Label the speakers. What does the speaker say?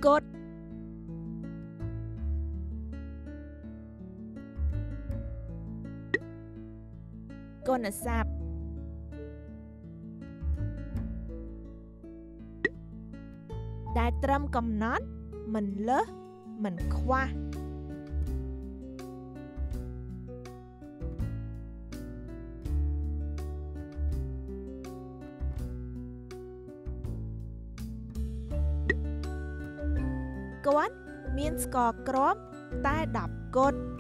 Speaker 1: គត់គុណស័ព្ទដែលត្រឹមកំណត់មិនលើសមិនខ្វះគាត់មានស្ករគ្រាប់តែ10គត់